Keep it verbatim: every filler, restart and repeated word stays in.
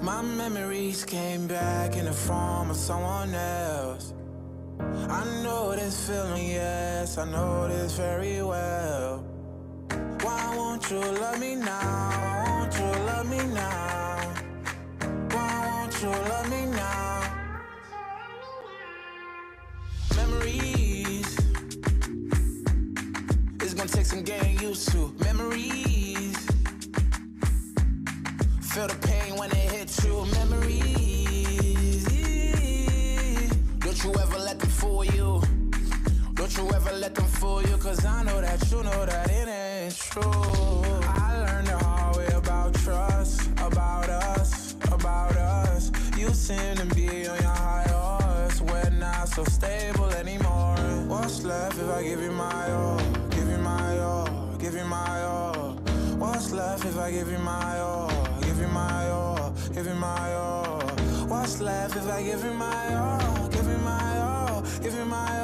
My memories came back in the form of someone else. I know this feeling, yes, I know this very well. Why won't you love me now? Why won't you love me now? Why won't you love me now? Memories, it's gonna take some getting used to. Memories, feel the pain when it hits you. Memories, don't you ever let them fool you. Don't you ever let them fool you. Cause I know that you know that it ain't true. I learned the hard way about trust, about us, about us. You seem to be on your high horse. We're not so stable anymore. What's left if I give you my all? Give you my all, give you my all. What's left if I give you my all? Give you my all, give you my all. What's left if I give you my all? Give you my all, give you my all.